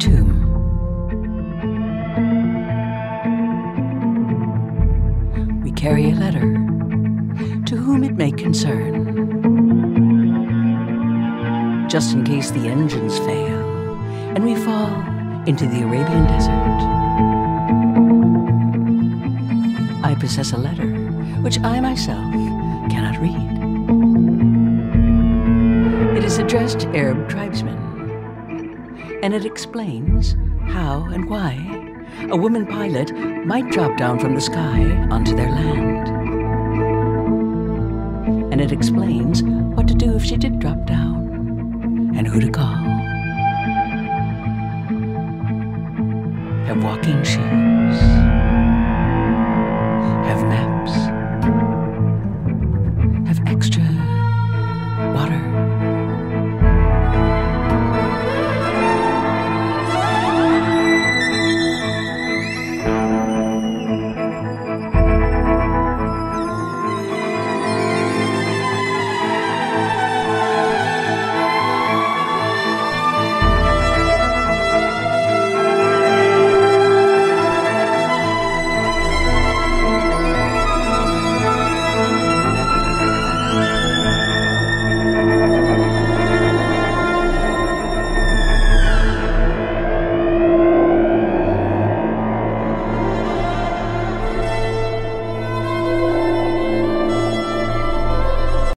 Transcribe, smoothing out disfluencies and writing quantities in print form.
Khartoum. We carry a letter to whom it may concern, just in case the engines fail and we fall into the Arabian desert. I possess a letter which I myself cannot read. It is addressed to Arab tribesmen, and it explains how and why a woman pilot might drop down from the sky onto their land. And it explains what to do if she did drop down, and who to call. Have walking shoes.